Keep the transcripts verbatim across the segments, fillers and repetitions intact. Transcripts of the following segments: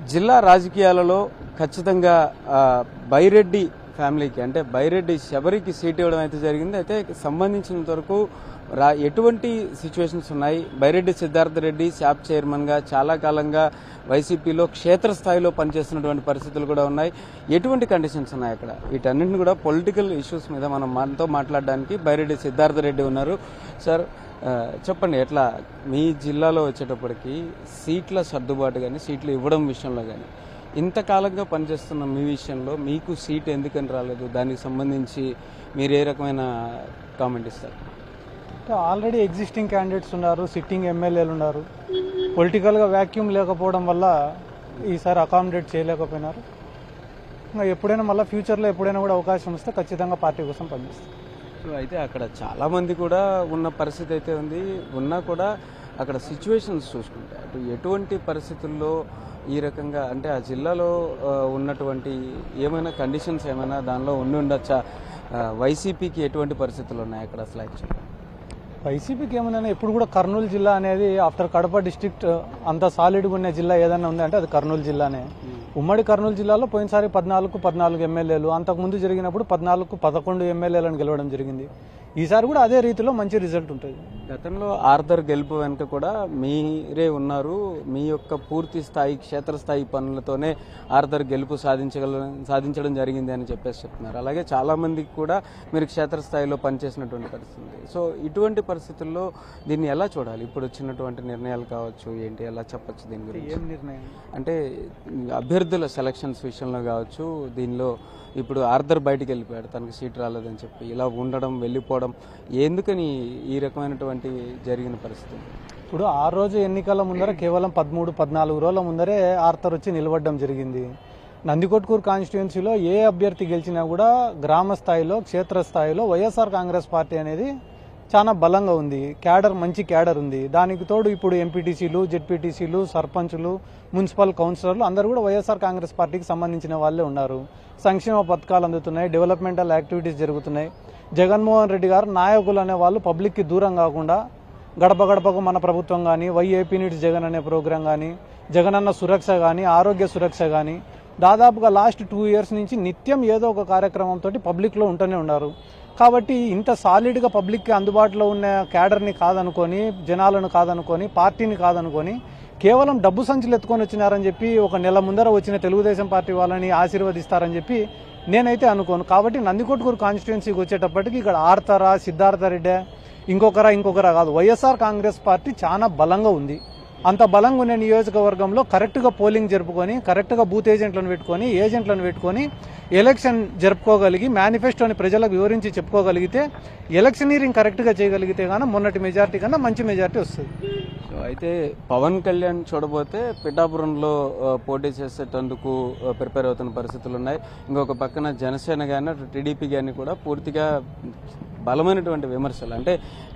జిల్లా రాజకీయాలలో ఖచ్చితంగా బైరెడ్డి ఫ్యామిలీకి అంటే బైరెడ్డి శబరికి సీట్ ఇవ్వడం అయితే జరిగింది. అయితే సంబంధించినంత వరకు రా ఎటువంటి సిచ్యువేషన్స్ ఉన్నాయి? బైరెడ్డి సిద్ధార్థ రెడ్డి శాప్ చైర్మన్గా చాలా కాలంగా వైసీపీలో క్షేత్రస్థాయిలో పనిచేస్తున్నటువంటి పరిస్థితులు కూడా ఉన్నాయి. ఎటువంటి కండిషన్స్ ఉన్నాయి అక్కడ? వీటన్నింటిని కూడా పొలిటికల్ ఇష్యూస్ మీద మనం మనతో మాట్లాడడానికి బైరెడ్డి సిద్ధార్థ రెడ్డి ఉన్నారు. సార్ చెప్పండి, ఎట్లా మీ జిల్లాలో వచ్చేటప్పటికి సీట్ల సర్దుబాటు కానీ సీట్లు ఇవ్వడం విషయంలో కానీ ఇంతకాలంగా పనిచేస్తున్న మీ విషయంలో మీకు సీట్ ఎందుకని రాలేదు? దానికి సంబంధించి మీరు ఏ రకమైన కామెంట్ ఇస్తారు? ఆల్రెడీ ఎగ్జిస్టింగ్ క్యాండిడేట్స్ ఉన్నారు, సిట్టింగ్ ఎమ్మెల్యేలు ఉన్నారు. పొలిటికల్గా వ్యాక్యూమ్ లేకపోవడం వల్ల ఈసారి అకామిడేట్ చేయలేకపోయినారు. ఇంకా ఎప్పుడైనా మళ్ళీ ఫ్యూచర్లో ఎప్పుడైనా కూడా అవకాశం వస్తే ఖచ్చితంగా పార్టీ కోసం పనిచేస్తారు. సో అయితే అక్కడ చాలామంది కూడా ఉన్న పరిస్థితి అయితే ఉంది. ఉన్నా కూడా అక్కడ సిచ్యువేషన్స్ చూసుకుంటే అటు ఎటువంటి పరిస్థితుల్లో ఈ రకంగా అంటే ఆ జిల్లాలో ఉన్నటువంటి ఏమైనా కండిషన్స్ ఏమైనా దానిలో ఉండి ఉండొచ్చా? వైసీపీకి ఎటువంటి పరిస్థితులు ఉన్నాయి అక్కడ అసలు? యాక్చువల్గా వైసీపీకి ఏమన్నా ఇప్పుడు కూడా కర్నూలు జిల్లా అనేది ఆఫ్టర్ కడప డిస్ట్రిక్ట్ అంత సాలిడ్గా ఉన్న జిల్లా ఏదైనా ఉంది అంటే అది కర్నూలు జిల్లానే. ఉమ్మడి కర్నూలు జిల్లాలో పోయినసారి పద్నాలుగు పద్నాలుగు ఎమ్మెల్యేలు, అంతకుముందు జరిగినప్పుడు పద్నాలుగు పదకొండు ఎమ్మెల్యేలను గెలవడం జరిగింది. ఈసారి కూడా అదే రీతిలో మంచి రిజల్ట్ ఉంటుంది. గతంలో ఆర్థర్ గెలుపు వెనుక కూడా మీరే ఉన్నారు. మీ యొక్క పూర్తి స్థాయి క్షేత్రస్థాయి పనులతోనే ఆర్థర్ గెలుపు సాధించగల సాధించడం జరిగింది అని చెప్పేసి చెప్తున్నారు. అలాగే చాలా మందికి కూడా మీరు క్షేత్రస్థాయిలో పనిచేసినటువంటి పరిస్థితి. సో ఇటువంటి పరిస్థితుల్లో దీన్ని ఎలా చూడాలి? ఇప్పుడు వచ్చినటువంటి నిర్ణయాలు కావచ్చు, ఏంటి ఎలా చెప్పచ్చు దీని గురించి? ఏం నిర్ణయం అంటే అభ్యర్థుల సెలక్షన్స్ విషయంలో కావచ్చు, దీనిలో ఇప్పుడు ఆర్థర్ బయటికి వెళ్ళిపోయాడు, తనకు సీట్ రాలేదని చెప్పి ఇలా ఉండడం వెళ్ళిపోవడం ఎందుకని ఈ రకమైనటువంటి జరిగిన పరిస్థితి? ఇప్పుడు ఆ రోజు ఎన్నికల ముందర కేవలం పదమూడు పద్నాలుగు రోజుల ముందరే ఆర్థర్ వచ్చి నిలబడడం జరిగింది. నందికొట్కూరు కాన్స్టిట్యుయెన్సీలో ఏ అభ్యర్థి గెలిచినా కూడా గ్రామ స్థాయిలో క్షేత్రస్థాయిలో వైఎస్ఆర్ కాంగ్రెస్ పార్టీ అనేది చాలా బలంగా ఉంది. క్యాడర్ మంచి క్యాడర్ ఉంది. దానికి తోడు ఇప్పుడు ఎంపీటీసీలు, జెడ్పీటీసీలు, సర్పంచులు, మున్సిపల్ కౌన్సిలర్లు అందరూ కూడా వైఎస్ఆర్ కాంగ్రెస్ పార్టీకి సంబంధించిన వాళ్ళే ఉన్నారు. సంక్షేమ పథకాలు అందుతున్నాయి, డెవలప్మెంటల్ యాక్టివిటీస్ జరుగుతున్నాయి. జగన్మోహన్ రెడ్డి గారు నాయకులు అనే వాళ్ళు పబ్లిక్కి దూరం కాకుండా గడప గడపకు మన ప్రభుత్వం కానీ, వైఏపీ నీడ్స్ జగన్ అనే ప్రోగ్రాం కానీ, జగనన్న సురక్ష కానీ, ఆరోగ్య సురక్ష కానీ దాదాపుగా లాస్ట్ టూ ఇయర్స్ నుంచి నిత్యం ఏదో ఒక కార్యక్రమంతో పబ్లిక్లో ఉంటూనే ఉన్నారు. కాబట్టి ఇంత సాలిడ్గా పబ్లిక్కి అందుబాటులో ఉన్న క్యాడర్ని కాదనుకొని, జనాలను కాదనుకొని, పార్టీని కాదనుకొని కేవలం డబ్బు సంచులు ఎత్తుకొని వచ్చినారని చెప్పి ఒక నెల ముందర వచ్చిన తెలుగుదేశం పార్టీ వాళ్ళని ఆశీర్వదిస్తారని చెప్పి నేనైతే అనుకోను. కాబట్టి నందికొట్కూరు కాన్స్టిట్యుయెన్సీకి వచ్చేటప్పటికి ఇక్కడ ఆర్తారా, సిద్ధార్థ రెడ్డి, ఇంకొకరా ఇంకొకరా కాదు, వైఎస్ఆర్ కాంగ్రెస్ పార్టీ చాలా బలంగా ఉంది. అంత బలంగా ఉన్న నియోజకవర్గంలో కరెక్ట్గా పోలింగ్ జరుపుకొని, కరెక్ట్గా బూత్ ఏజెంట్లను పెట్టుకొని, ఏజెంట్లను పెట్టుకొని ఎలక్షన్ జరుపుకోగలిగి మేనిఫెస్టోని ప్రజలకు వివరించి చెప్పుకోగలిగితే, ఎలక్షనీరింగ్ కరెక్ట్గా చేయగలిగితే కానీ మొన్నటి మెజార్టీ కన్నా మంచి మెజార్టీ వస్తుంది. సో అయితే పవన్ కళ్యాణ్ చూడబోతే పిఠాపురంలో పోటీ చేసేటందుకు ప్రిపేర్ అవుతున్న పరిస్థితులు ఉన్నాయి. ఇంకొక పక్కన జనసేన కానీ టీడీపీ కానీ కూడా పూర్తిగా బలమైనటువంటి విమర్శలు. అంటే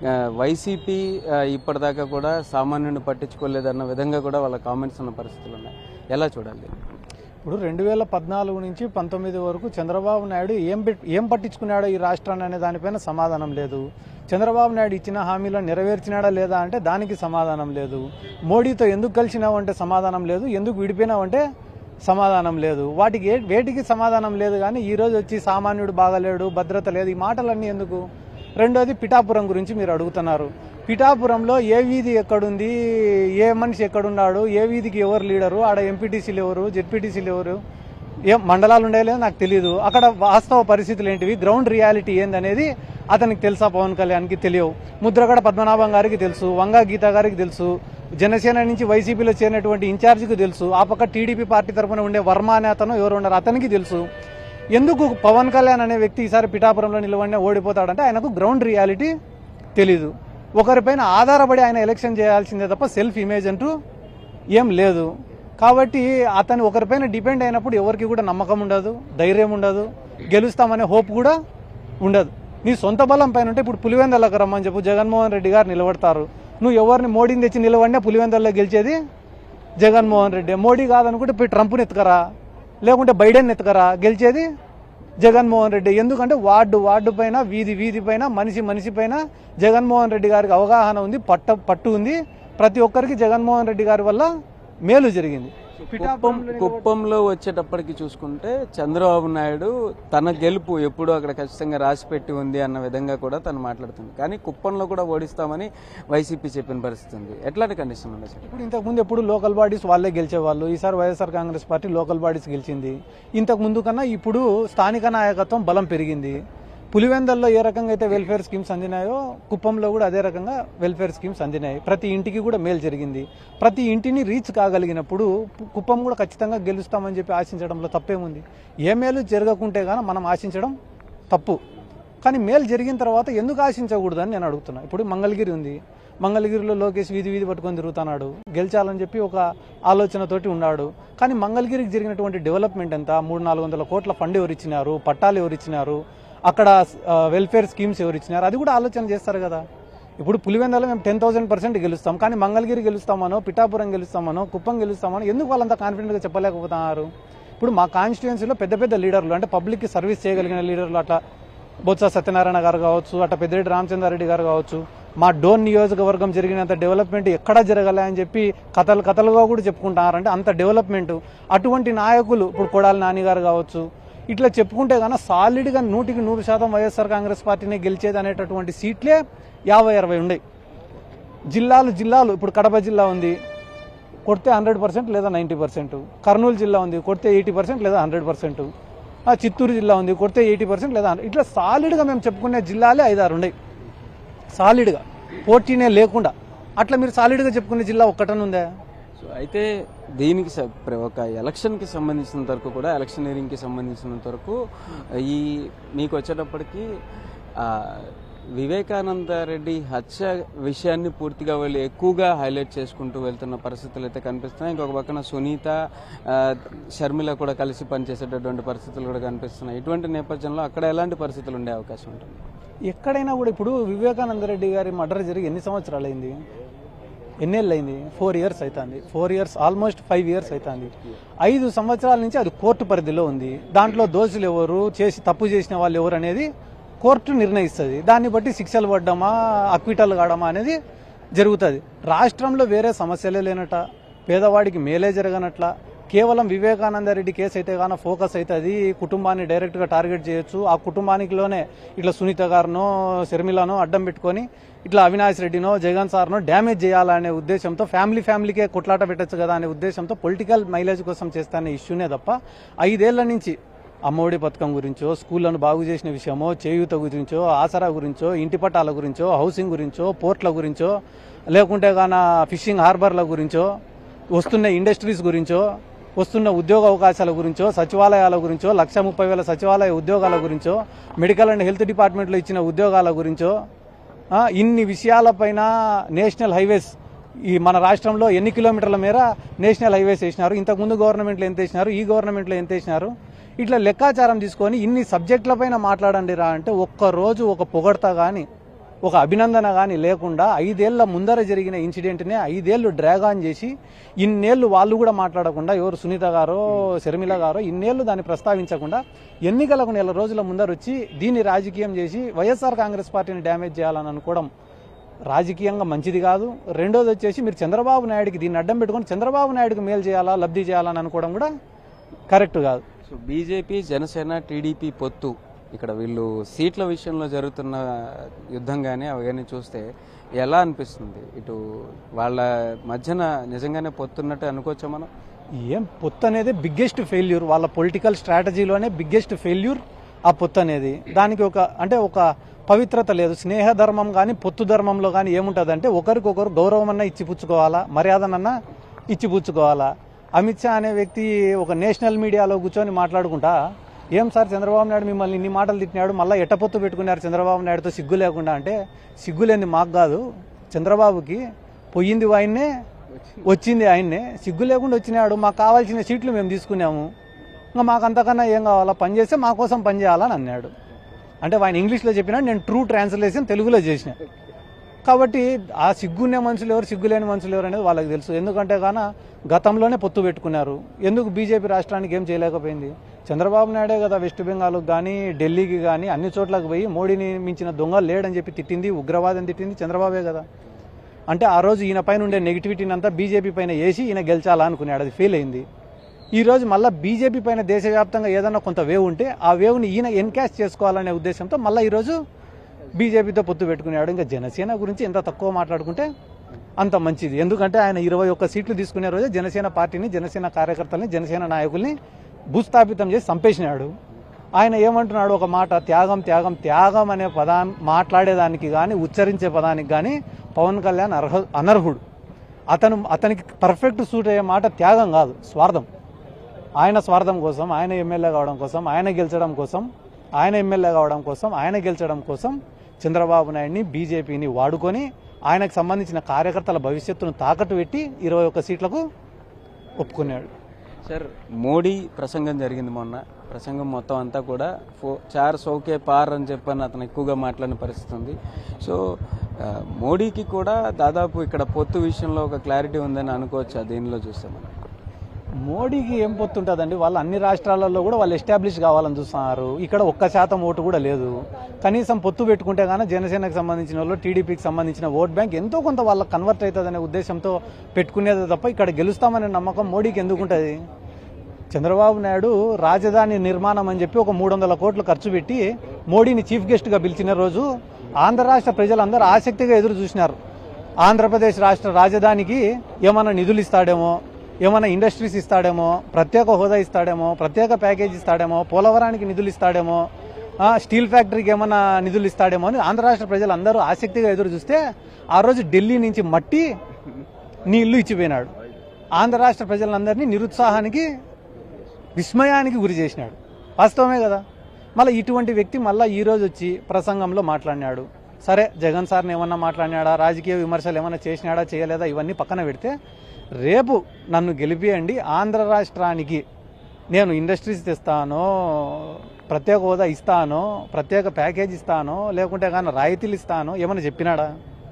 వైసీపీ ఇప్పటిదాకా కూడా సామాన్యుని పట్టించుకోలేదన్న విధంగా కూడా వాళ్ళ కామెంట్స్ ఉన్న పరిస్థితులు ఉన్నాయి. ఎలా చూడాలి? ఇప్పుడు రెండు వేల పద్నాలుగు నుంచి పంతొమ్మిది వరకు చంద్రబాబు నాయుడు ఏం ఏం పట్టించుకున్నాడో ఈ రాష్ట్రాన్ని అనే దానిపైన సమాధానం లేదు. చంద్రబాబు నాయుడు ఇచ్చిన హామీలను నెరవేర్చినాడా లేదా అంటే దానికి సమాధానం లేదు. మోడీతో ఎందుకు కలిసినావు అంటే సమాధానం లేదు. ఎందుకు విడిపోయినావు అంటే సమాధానం లేదు. వాటికి వేటికి సమాధానం లేదు. కానీ ఈరోజు వచ్చి సామాన్యుడు బాగలేడు, భద్రత లేదు, ఈ మాటలన్నీ ఎందుకు? రెండోది పిఠాపురం గురించి మీరు అడుగుతున్నారు. పిఠాపురంలో ఏ వీధి ఎక్కడుంది, ఏ మనిషి ఎక్కడున్నాడు, ఏ వీధికి ఎవరు లీడరు, ఆడ ఎంపీటీసీలు ఎవరు, జెడ్పీటీసీలు ఎవరు, ఏం మండలాలు ఉండేలేదో నాకు తెలియదు. అక్కడ వాస్తవ పరిస్థితులు ఏంటివి, గ్రౌండ్ రియాలిటీ ఏందనేది అతనికి తెలుసా? పవన్ కళ్యాణ్కి తెలియవు. ముద్రగడ పద్మనాభం గారికి తెలుసు, వంగా గీత గారికి తెలుసు, జనసేన నుంచి వైసీపీలో చేరినటువంటి ఇన్ఛార్జికి తెలుసు, ఆ పక్క టీడీపీ పార్టీ తరఫున ఉండే వర్మ అనే అతను ఎవరు ఉన్నారు అతనికి తెలుసు. ఎందుకు పవన్ కళ్యాణ్ అనే వ్యక్తి ఈసారి పిఠాపురంలో నిలబడినా ఓడిపోతాడంటే ఆయనకు గ్రౌండ్ రియాలిటీ తెలీదు. ఒకరిపైన ఆధారపడి ఆయన ఎలక్షన్ చేయాల్సిందే తప్ప సెల్ఫ్ ఇమేజ్ అంటూ ఏం లేదు. కాబట్టి అతను ఒకరిపైన డిపెండ్ అయినప్పుడు ఎవరికి కూడా నమ్మకం ఉండదు, ధైర్యం ఉండదు, గెలుస్తామనే హోప్ కూడా ఉండదు. నీ సొంత బలం పైన ఉంటే ఇప్పుడు పులివెందలకు రమ్మని చెప్పు, జగన్మోహన్ రెడ్డి గారు నిలబడతారు. నువ్వు ఎవరిని మోడీని తెచ్చి నిలబడినా పులివెందల్లో గెలిచేది జగన్మోహన్ రెడ్డి. మోడీ కాదనుకుంటే పోయి ట్రంప్ని ఎత్తుకరా, లేకుంటే బైడెన్ ఎత్తుకరా, గెలిచేది జగన్మోహన్ రెడ్డి. ఎందుకంటే వార్డు వార్డు పైన, వీధి వీధి పైన, మనిషి మనిషి పైన జగన్మోహన్ రెడ్డి గారికి అవగాహన ఉంది, పట్ట పట్టు ఉంది. ప్రతి ఒక్కరికి జగన్మోహన్ రెడ్డి గారి వల్ల మేలు జరిగింది. కుప్పం కుప్పంలో వచ్చేటప్పటికి చూసుకుంటే చంద్రబాబు నాయుడు తన గెలుపు ఎప్పుడు అక్కడ ఖచ్చితంగా రాసిపెట్టి ఉంది అన్న విధంగా కూడా తను మాట్లాడుతుంది. కానీ కుప్పంలో కూడా ఓడిస్తామని వైసీపీ చెప్పిన పరిస్థితి ఉంది. ఎట్లాంటి కండిషన్ ఉంది సార్? ఇప్పుడు ఇంతకుముందు ఎప్పుడు లోకల్ బాడీస్ వాళ్ళే గెలిచేవాళ్ళు. ఈసారి వైఎస్ఆర్ కాంగ్రెస్ పార్టీ లోకల్ బాడీస్ గెలిచింది. ఇంతకు ముందు కన్నా ఇప్పుడు స్థానిక నాయకత్వం బలం పెరిగింది. పులివెందల్లో ఏ రకంగా అయితే వెల్ఫేర్ స్కీమ్స్ అందినాయో కుప్పంలో కూడా అదే రకంగా వెల్ఫేర్ స్కీమ్స్ అందినాయి. ప్రతి ఇంటికి కూడా మేలు జరిగింది. ప్రతి ఇంటిని రీచ్ కాగలిగినప్పుడు కుప్పం కూడా ఖచ్చితంగా గెలుస్తామని చెప్పి ఆశించడంలో తప్పేముంది? ఏ మేలు జరగకుంటే గానీ మనం ఆశించడం తప్పు. కానీ మేలు జరిగిన తర్వాత ఎందుకు ఆశించకూడదని నేను అడుగుతున్నా. ఇప్పుడు మంగళగిరి ఉంది. మంగళగిరిలో లోకేష్ వీధి వీధి పట్టుకొని తిరుగుతున్నాడు. గెలిచాలని చెప్పి ఒక ఆలోచనతోటి ఉన్నాడు. కానీ మంగళగిరికి జరిగినటువంటి డెవలప్మెంట్ ఎంత? మూడు నాలుగు వందల కోట్ల ఫండ్ ఎవరు ఇచ్చినారు? పట్టాలు ఎవరు ఇచ్చినారు? అక్కడ వెల్ఫేర్ స్కీమ్స్ ఎవరు ఇచ్చినారు? అది కూడా ఆలోచన చేస్తారు కదా. ఇప్పుడు పులివెందలో మేము టెన్ థౌసండ్ పర్సెంట్ గెలుస్తాం. కానీ మంగళగిరి గెలుస్తామనో, పిఠాపురం గెలుస్తామనో, కుప్పం గెలుస్తామనో ఎందుకు వాళ్ళంతా కాన్ఫిడెంట్గా చెప్పలేకపోతున్నారు? ఇప్పుడు మా కాన్స్టిట్యుయెన్సీలో పెద్ద పెద్ద లీడర్లు, అంటే పబ్లిక్కి సర్వీస్ చేయగలిగిన లీడర్లు, అట్లా బొత్స సత్యనారాయణ గారు కావచ్చు, అట్లా పెద్దిరెడ్డి రామచంద్రారెడ్డి గారు కావచ్చు, మా డోన్ నియోజకవర్గం జరిగినంత డెవలప్మెంట్ ఎక్కడా జరగలే అని చెప్పి కథలు కథలుగా కూడా చెప్పుకుంటున్నారంటే అంత డెవలప్మెంట్. అటువంటి నాయకులు ఇప్పుడు కొడాలి నాని గారు కావచ్చు, ఇట్లా చెప్పుకుంటే కన్నా సాలిడ్గా నూటికి నూరు శాతం వైఎస్ఆర్ కాంగ్రెస్ పార్టీని గెలిచేది అనేటటువంటి సీట్లే యాభై అరవై ఉన్నాయి. జిల్లాలు జిల్లాలు ఇప్పుడు కడప జిల్లా ఉంది, కొడితే హండ్రెడ్ పర్సెంట్ లేదా నైంటీ పర్సెంట్. కర్నూలు జిల్లా ఉంది, కొడితే ఎయిటీ పర్సెంట్ లేదా హండ్రెడ్ పర్సెంట్. చిత్తూరు జిల్లా ఉంది, కొడితే ఎయిటీ పర్సెంట్ లేదా ఇట్లా సాలిడ్గా మేము చెప్పుకునే జిల్లాలే ఐదారు ఉన్నాయి. సాలిడ్గా పోటీనే లేకుండా అట్లా మీరు సాలిడ్గా చెప్పుకునే జిల్లా ఒక్కటనే ఉందా? సో అయితే దీనికి ఒక ఎలక్షన్కి సంబంధించినంత వరకు కూడా ఎలక్షనీరింగ్కి సంబంధించినంత వరకు ఈ మీకు వచ్చేటప్పటికి వివేకానంద రెడ్డి హత్య విషయాన్ని పూర్తిగా వాళ్ళు ఎక్కువగా హైలైట్ చేసుకుంటూ వెళ్తున్న పరిస్థితులు అయితే కనిపిస్తున్నాయి. ఇంకొక పక్కన సునీత, షర్మిల కూడా కలిసి పనిచేసేటటువంటి పరిస్థితులు కూడా కనిపిస్తున్నాయి. ఇటువంటి నేపథ్యంలో అక్కడ ఎలాంటి పరిస్థితులు ఉండే అవకాశం ఉంటుంది? ఎక్కడైనా కూడా ఇప్పుడు వివేకానంద రెడ్డి గారి మర్డర్ జరిగి ఎన్ని సంవత్సరాలు అయింది? ఎన్నేళ్ళు అయింది? ఫోర్ ఇయర్స్ అవుతుంది. Four years almost five years అవుతుంది. ఐదు సంవత్సరాల నుంచి అది కోర్టు పరిధిలో ఉంది. దాంట్లో దోషులు ఎవరు, చేసి తప్పు చేసిన వాళ్ళు ఎవరు అనేది కోర్టు నిర్ణయిస్తుంది. దాన్ని బట్టి శిక్షలు పడ్డామా, అక్విటల్ కావడమా అనేది జరుగుతుంది. రాష్ట్రంలో వేరే సమస్యలే లేనట, పేదవాడికి మేలే జరగనట్ల, కేవలం వివేకానంద రెడ్డి కేసు అయితే కానీ ఫోకస్ అవుతుంది. కుటుంబాన్ని డైరెక్ట్గా టార్గెట్ చేయొచ్చు. ఆ కుటుంబానికిలోనే ఇట్లా సునీత గారినో షర్మిలనో అడ్డం పెట్టుకొని ఇట్లా అవినాష్ రెడ్డినో జగన్ సార్నో డ్యామేజ్ చేయాలనే ఉద్దేశంతో, ఫ్యామిలీ ఫ్యామిలీకే కొట్లాట పెట్టచ్చు కదా అనే ఉద్దేశంతో పొలిటికల్ మైలేజ్ కోసం చేస్తానే ఇష్యూనే తప్ప ఐదేళ్ల నుంచి అమ్మఒడి పథకం గురించో, స్కూళ్లను బాగు చేసిన విషయమో, చేయూత గురించో, ఆసరా గురించో, ఇంటి పట్టాల గురించో, హౌసింగ్ గురించో, పోర్ట్ల గురించో, లేకుంటే గాన ఫిషింగ్ హార్బర్ల గురించో, వస్తున్న ఇండస్ట్రీస్ గురించో, వస్తున్న ఉద్యోగ అవకాశాల గురించో, సచివాలయాల గురించో, లక్ష ముప్పై వేల సచివాలయ ఉద్యోగాల గురించో, మెడికల్ అండ్ హెల్త్ డిపార్ట్మెంట్లో ఇచ్చిన ఉద్యోగాల గురించో, ఇన్ని విషయాలపైన నేషనల్ హైవేస్ ఈ మన రాష్ట్రంలో ఎన్ని కిలోమీటర్ల మేర నేషనల్ హైవేస్ వేసినారు, ఇంతకుముందు గవర్నమెంట్లో ఎంత వేసినారు, ఈ గవర్నమెంట్లో ఎంత వేసినారు, ఇట్లా లెక్కాచారం తీసుకొని ఇన్ని సబ్జెక్టులపైన మాట్లాడండి రా అంటే ఒక్కరోజు ఒక పొగడత కానీ ఒక అభినందన కానీ లేకుండా ఐదేళ్ల ముందర జరిగిన ఇన్సిడెంట్నే ఐదేళ్లు డ్రాగ్ ఆన్ చేసి ఇన్నేళ్లు వాళ్ళు కూడా మాట్లాడకుండా, ఎవరు సునీత గారో షర్మిల గారో ఇన్నేళ్లు దాన్ని ప్రస్తావించకుండా ఎన్నికలకు నెల రోజుల ముందర వచ్చి దీన్ని రాజకీయం చేసి వైఎస్ఆర్ కాంగ్రెస్ పార్టీని డ్యామేజ్ చేయాలని అనుకోవడం రాజకీయంగా మంచిది కాదు. రెండోది వచ్చేసి మీరు చంద్రబాబు నాయుడికి దీన్ని అడ్డం పెట్టుకొని చంద్రబాబు నాయుడికి మేలు చేయాలా, లబ్ధి చేయాలని అనుకోవడం కూడా కరెక్ట్ కాదు. సో బీజేపీ, జనసేన, టీడీపీ పొత్తు, ఇక్కడ వీళ్ళు సీట్ల విషయంలో జరుగుతున్న యుద్ధం కానీ అవి కానీ చూస్తే ఎలా అనిపిస్తుంది? ఇటు వాళ్ళ మధ్యన నిజంగానే పొత్తున్నట్టు అనుకోవచ్చా మనం? ఏం పొత్తు అనేది బిగ్గెస్ట్ ఫెయిల్యూర్, వాళ్ళ పొలిటికల్ స్ట్రాటజీలోనే బిగ్గెస్ట్ ఫెయిల్యూర్ ఆ పొత్తు అనేది. దానికి ఒక అంటే ఒక పవిత్రత లేదు. స్నేహ ధర్మం కానీ పొత్తు ధర్మంలో కానీ ఏముంటుంది అంటే ఒకరికొకరు గౌరవం అన్నా ఇచ్చిపుచ్చుకోవాలా, మర్యాదనన్నా ఇచ్చిపుచ్చుకోవాలా. అమిత్ షా అనే వ్యక్తి ఒక నేషనల్ మీడియాలో కూర్చొని మాట్లాడుకుంటా, ఏం సార్ చంద్రబాబు నాయుడు మిమ్మల్ని ఇన్ని మాటలు తిట్టినాడు, మళ్ళీ ఎట్టపొత్తు పెట్టుకున్నారు చంద్రబాబు నాయుడుతో సిగ్గు లేకుండా అంటే, సిగ్గులేంది మాకు కాదు, చంద్రబాబుకి పోయింది ఆయన్నే వచ్చింది ఆయన్నే, సిగ్గు లేకుండా వచ్చినాడు, మాకు కావాల్సిన సీట్లు మేము తీసుకున్నాము, ఇంకా మాకు అంతకన్నా ఏం కావాలా, పని చేస్తే మా కోసం పని చేయాలని అన్నాడు. అంటే ఆయన ఇంగ్లీష్లో చెప్పినా, నేను ట్రూ ట్రాన్స్లేషన్ తెలుగులో చేసిన. కాబట్టి ఆ సిగ్గునే మనుషులు ఎవరు, సిగ్గులేని మనుషులు ఎవరు అనేది వాళ్ళకి తెలుసు. ఎందుకంటే గాన గతంలోనే పొత్తు పెట్టుకున్నారు. ఎందుకు బీజేపీ రాష్ట్రానికి ఏం చేయలేకపోయింది? చంద్రబాబు నాయుడే కదా వెస్ట్ బెంగాల్కి కానీ ఢిల్లీకి కానీ అన్ని చోట్లకు పోయి మోడీని మించిన దొంగ లేడని చెప్పి తిట్టింది, ఉగ్రవాదం తిట్టింది చంద్రబాబే కదా. అంటే ఆ రోజు ఈయన పైన ఉండే నెగిటివిటీని అంతా బీజేపీ పైన వేసి ఈయన గెలిచాలా అనుకున్నాడు, అది ఫెయిల్ అయింది. ఈ రోజు మళ్ళీ బీజేపీ పైన దేశవ్యాప్తంగా ఏదన్నా కొంత వేవ్ ఉంటే ఆ వేవ్ని ఈయన ఎన్కాష్ చేసుకోవాలనే ఉద్దేశంతో మళ్ళీ ఈరోజు బీజేపీతో పొత్తు పెట్టుకున్నాడు. ఇంకా జనసేన గురించి ఎంత తక్కువ మాట్లాడుకుంటే అంత మంచిది. ఎందుకంటే ఆయన ఇరవై ఒక్క సీట్లు తీసుకునే రోజే జనసేన పార్టీని, జనసేన కార్యకర్తల్ని, జనసేన నాయకుల్ని భూస్థాపితం చేసి చంపేసినాడు. ఆయన ఏమంటున్నాడు ఒక మాట, త్యాగం త్యాగం త్యాగం అనే పదాన్ని మాట్లాడేదానికి కానీ ఉచ్చరించే పదానికి కానీ పవన్ కళ్యాణ్ అర్హ అనర్హుడు. అతను అతనికి పర్ఫెక్ట్ సూట్ అయ్యే మాట త్యాగం కాదు, స్వార్థం. ఆయన స్వార్థం కోసం, ఆయన ఎమ్మెల్యే కావడం కోసం, ఆయన గెలిచడం కోసం, ఆయన ఎమ్మెల్యే కావడం కోసం, ఆయన గెలిచడం కోసం చంద్రబాబు నాయుడిని, బీజేపీని వాడుకొని ఆయనకు సంబంధించిన కార్యకర్తల భవిష్యత్తును తాకట్టు పెట్టి ఇరవై ఒక్క సీట్లకు ఒప్పుకున్నాడు. సార్, మోడీ ప్రసంగం జరిగింది మొన్న. ప్రసంగం మొత్తం అంతా కూడా ఫో చార్ సౌకే పార్ అని చెప్పని అతను ఎక్కువగా మాట్లాడిన పరిస్థితి ఉంది. సో మోడీకి కూడా దాదాపు ఇక్కడ పొత్తు విషయంలో ఒక క్లారిటీ ఉందని అనుకోవచ్చు. దీనిలో చూస్తే మనం మోడీకి ఏం పొత్తుంటుందండి, వాళ్ళు అన్ని రాష్ట్రాలలో కూడా వాళ్ళు ఎస్టాబ్లిష్ కావాలని చూస్తున్నారు. ఇక్కడ ఒక్క శాతం ఓటు కూడా లేదు. కనీసం పొత్తు పెట్టుకుంటే కానీ జనసేనకు సంబంధించిన వాళ్ళు, టీడీపీకి సంబంధించిన ఓట్ బ్యాంక్ ఎంతో కొంత వాళ్ళకి కన్వర్ట్ అవుతుందనే ఉద్దేశంతో పెట్టుకునేది తప్ప ఇక్కడ గెలుస్తామనే నమ్మకం మోడీకి ఎందుకుంటుంది? చంద్రబాబు నాయుడు రాజధాని నిర్మాణం అని చెప్పి ఒక మూడు వందల కోట్లు ఖర్చు పెట్టి మోడీని చీఫ్ గెస్ట్గా పిలిచిన రోజు ఆంధ్ర రాష్ట్ర ప్రజలందరూ ఆసక్తిగా ఎదురు చూసినారు. ఆంధ్రప్రదేశ్ రాష్ట్ర రాజధానికి ఏమైనా నిధులు ఇస్తాడేమో, ఏమైనా ఇండస్ట్రీస్ ఇస్తాడేమో, ప్రత్యేక హోదా ఇస్తాడేమో, ప్రత్యేక ప్యాకేజ్ ఇస్తాడేమో, పోలవరానికి నిధులు ఇస్తాడేమో, స్టీల్ ఫ్యాక్టరీకి ఏమైనా నిధులు ఇస్తాడేమో అని ఆంధ్ర రాష్ట్ర ప్రజలందరూ ఆసక్తిగా ఎదురు చూస్తే ఆ రోజు ఢిల్లీ నుంచి మట్టి నీళ్లు ఇచ్చిపోయినాడు. ఆంధ్ర రాష్ట్ర ప్రజలందరినీ నిరుత్సాహానికి, విస్మయానికి గురి చేసినాడు. వాస్తవమే కదా. మళ్ళీ ఇటువంటి వ్యక్తి మళ్ళీ ఈరోజు వచ్చి ప్రసంగంలో మాట్లాడినాడు. సరే, జగన్ సార్ని ఏమన్నా మాట్లాడినాడా, రాజకీయ విమర్శలు ఏమన్నా చేసినాడా చేయలేదా ఇవన్నీ పక్కన పెడితే, రేపు నన్ను గెలిపియండి, ఆంధ్ర రాష్ట్రానికి నేను ఇండస్ట్రీస్ తెస్తానో, ప్రత్యేక హోదా ఇస్తానో, ప్రత్యేక ప్యాకేజ్ ఇస్తానో, లేకుంటే కానీ రాయితీలు ఇస్తానో ఏమన్నా చెప్పినాడా?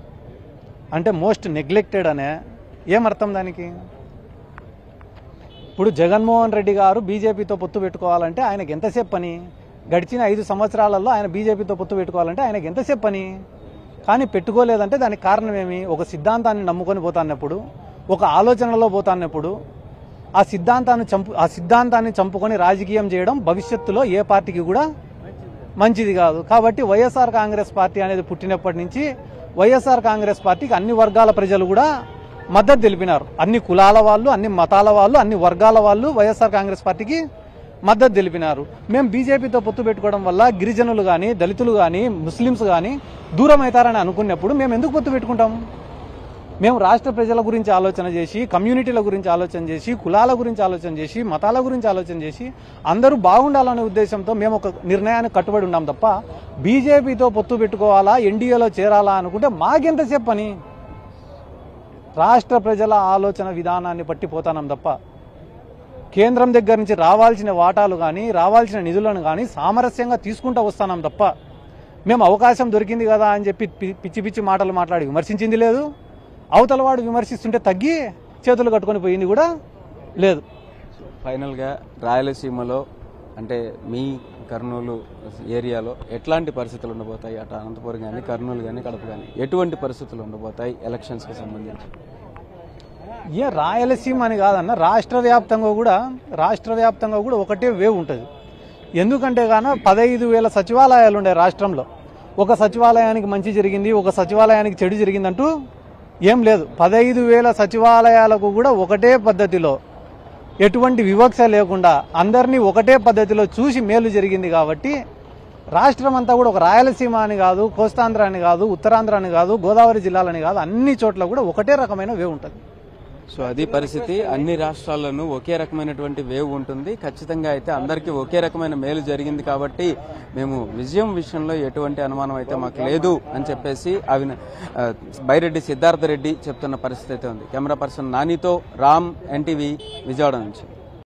అంటే మోస్ట్ నెగ్లెక్టెడ్ అనే ఏమర్థం దానికి? ఇప్పుడు జగన్మోహన్ రెడ్డి గారు బీజేపీతో పొత్తు పెట్టుకోవాలంటే ఆయనకి ఎంతసేపు పని? గడిచిన ఐదు సంవత్సరాలలో ఆయన బీజేపీతో పొత్తు పెట్టుకోవాలంటే ఆయనకి ఎంతసేపు పని? కానీ పెట్టుకోలేదంటే దానికి కారణం ఏమి? ఒక సిద్ధాంతాన్ని నమ్ముకొని పోతాన్నప్పుడు, ఒక ఆలోచనలో పోతాన్నప్పుడు ఆ సిద్ధాంతాన్ని చంపు ఆ సిద్ధాంతాన్ని చంపుకొని రాజకీయం చేయడం భవిష్యత్తులో ఏ పార్టీకి కూడా మంచిది కాదు. కాబట్టి వైఎస్ఆర్ కాంగ్రెస్ పార్టీ అనేది పుట్టినప్పటి నుంచి వైఎస్ఆర్ కాంగ్రెస్ పార్టీకి అన్ని వర్గాల ప్రజలు కూడా మద్దతు తెలిపినారు. అన్ని కులాల వాళ్ళు, అన్ని మతాల వాళ్ళు, అన్ని వర్గాల వాళ్ళు వైఎస్ఆర్ కాంగ్రెస్ పార్టీకి మద్దతు తెలిపినారు. మేము బీజేపీతో పొత్తు పెట్టుకోవడం వల్ల గిరిజనులు కానీ, దళితులు కానీ, ముస్లిమ్స్ కానీ దూరం అవుతారని అనుకున్నప్పుడు మేము ఎందుకు పొత్తు పెట్టుకుంటాం? మేము రాష్ట్ర ప్రజల గురించి ఆలోచన చేసి, కమ్యూనిటీల గురించి ఆలోచన చేసి, కులాల గురించి ఆలోచన చేసి, మతాల గురించి ఆలోచన చేసి అందరూ బాగుండాలనే ఉద్దేశంతో మేము ఒక నిర్ణయానికి కట్టుబడి ఉన్నాం తప్ప బీజేపీతో పొత్తు పెట్టుకోవాలా, ఎన్డీఏలో చేరాలా అనుకుంటే మాకెంతసేపు పని? రాష్ట్ర ప్రజల ఆలోచన విధానాన్ని బట్టి పోతానం తప్ప కేంద్రం దగ్గర నుంచి రావాల్సిన వాటాలు కానీ, రావాల్సిన నిధులను కానీ సామరస్యంగా తీసుకుంటూ వస్తున్నాం తప్ప మేము అవకాశం దొరికింది కదా అని చెప్పి పిచ్చి పిచ్చి మాటలు మాట్లాడి విమర్శించింది లేదు. అవతల వాడు విమర్శిస్తుంటే తగ్గి చేతులు కట్టుకొని పోయింది కూడా లేదు. ఫైనల్గా రాయలసీమలో అంటే మీ కర్నూలు ఏరియాలో ఎట్లాంటి పరిస్థితులు ఉండబోతాయి? అటు అనంతపురం కానీ, కర్నూలు కానీ, కడప కానీ ఎటువంటి పరిస్థితులు ఉండబోతాయి ఎలక్షన్స్కి సంబంధించి? ఏ రాయలసీమ అని కాదన్న, రాష్ట్ర వ్యాప్తంగా కూడా రాష్ట్ర వ్యాప్తంగా కూడా ఒకటే వేవ్ ఉంటుంది. ఎందుకంటే గాన పదహైదు వేల సచివాలయాలు ఉండే రాష్ట్రంలో ఒక సచివాలయానికి మంచి జరిగింది, ఒక సచివాలయానికి చెడు జరిగిందంటూ ఏం లేదు. పదహైదు వేల సచివాలయాలకు కూడా ఒకటే పద్ధతిలో ఎటువంటి వివక్ష లేకుండా అందరినీ ఒకటే పద్ధతిలో చూసి మేలు జరిగింది. కాబట్టి రాష్ట్రం అంతా కూడా ఒక రాయలసీమ అని కాదు, కోస్తాంధ్ర అని కాదు, ఉత్తరాంధ్ర అని కాదు, గోదావరి జిల్లాలని కాదు, అన్ని చోట్ల కూడా ఒకటే రకమైన వేవ్ ఉంటుంది. సో అది పరిస్థితి. అన్ని రాష్ట్రాల్లోనూ ఒకే రకమైనటువంటి వేవ్ ఉంటుంది. ఖచ్చితంగా అయితే అందరికీ ఒకే రకమైన మేలు జరిగింది కాబట్టి మేము విజయం విషయంలో ఎటువంటి అనుమానం అయితే మాకు లేదు అని చెప్పేసి అవి బైరెడ్డి సిద్ధార్థ రెడ్డి చెప్తున్న పరిస్థితి అయితే ఉంది. కెమెరా పర్సన్ నానితో రామ్, ఎన్టీవీ, విజయవాడ నుంచి.